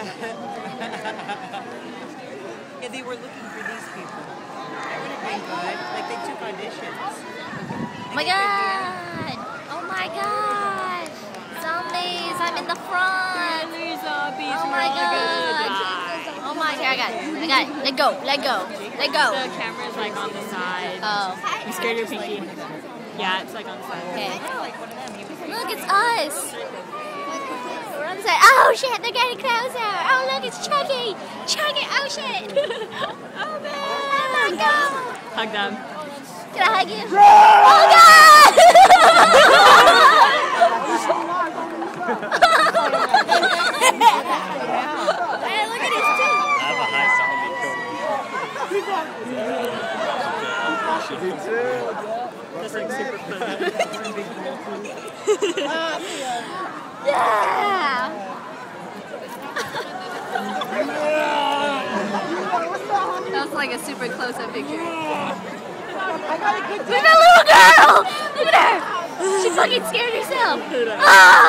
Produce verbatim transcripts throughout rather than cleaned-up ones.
Yeah, they were looking for these people. That would have been good. Like they took auditions. Oh my god! Oh my god! Zombies! I'm in the front! Really, zombies! Oh my god! Oh my god! I got it! I got it! Let go! Let go! Let go! The camera's like on the side. Oh. You scared your pinky? Yeah, it's like on the side. Okay. Look, it's us! We're on the side. Oh shit! They're getting closer! Oh look, it's Chucky! Chucky! Oh shit! Oh man! Oh my god! Hug them. Can I hug you? Oh god! Hey, look at his teeth! I have a high zombie coat. Just like super close. Yeah! That was like a super close-up picture. Look at that little girl! Look at her! She fucking scared herself. Oh,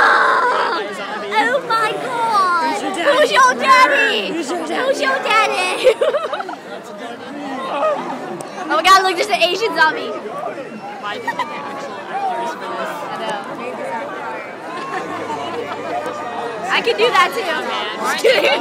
oh my god! Who's your daddy? Who's your daddy? Oh my god, look, there's an Asian zombie. Why do you think they're actual actors for this? I know. I can do that too. Just kidding.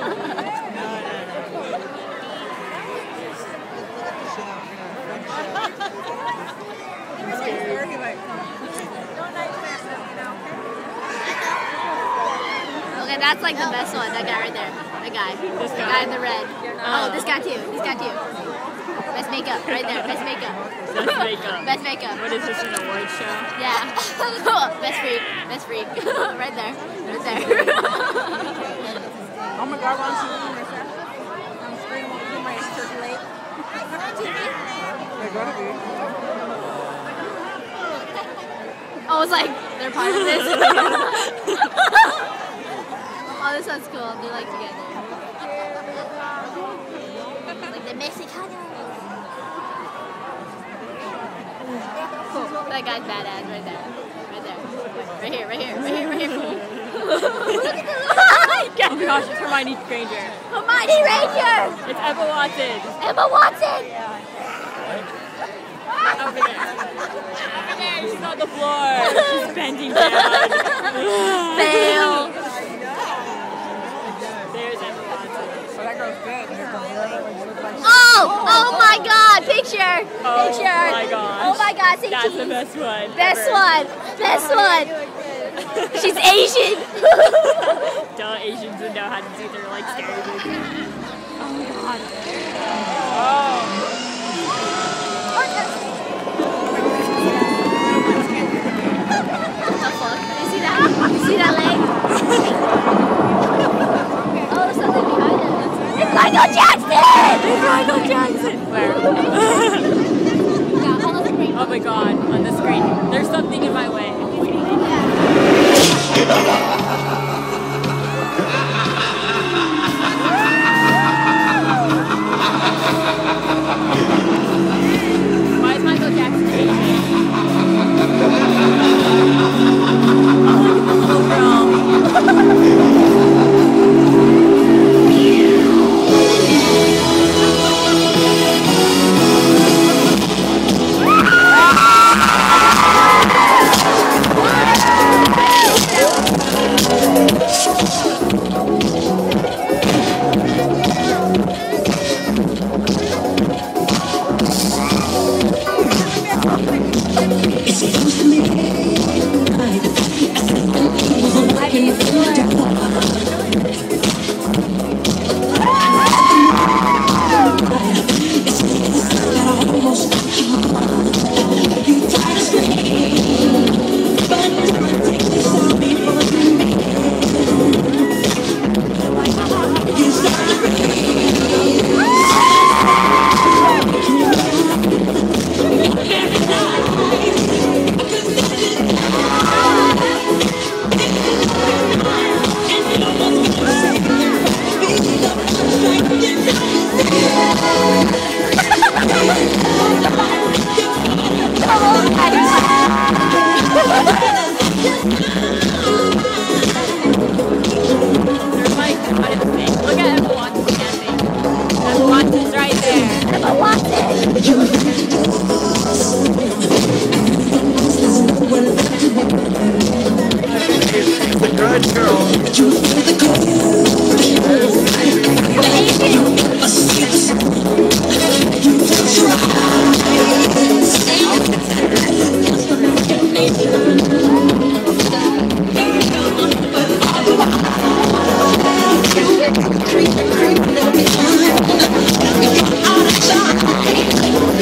Okay, that's like the best one. That guy right there. That guy. This The guy? guy in the red. Oh. Oh, this guy too. This guy too. Best makeup. Right there. Best makeup. Best makeup. Best makeup. What is this, an award show? Yeah. Best freak. Best freak. Right there. Right there. Oh my god, I'm seeing myself. I'm screaming over my circulate. I'm on T V. They're gonna be. Oh, it's like they're part of this. Oh, this sounds cool. They're like together. Like the Mexicanos. Cool. That guy's badass right there. Right there. Right here, right here, right here, right here. Look at the Oh my gosh, it's Hermione Granger. Hermione Ranger! It's Emma Watson. Emma Watson! Over there. Over there, she's on the floor. She's bending down. Fail! There's Emma Watson. So that girl's good. Oh! Oh my god! Picture! Oh Picture! my gosh. Oh my god, say That's cheese. the best one. Best ever. one! Best one! She's Asian! Duh, Asians would know how to do their like scary movies. Oh my god. Oh. What the fuck? You see that? You see that leg? Oh, there's something behind it. It's Michael Jackson! It's Michael Jackson! Where? Yeah, on the screen. Oh my god, on the screen. There's something in my way. Why is Michael Jackson Asian? Oh, look at the little girl. Creep, creep, little bit.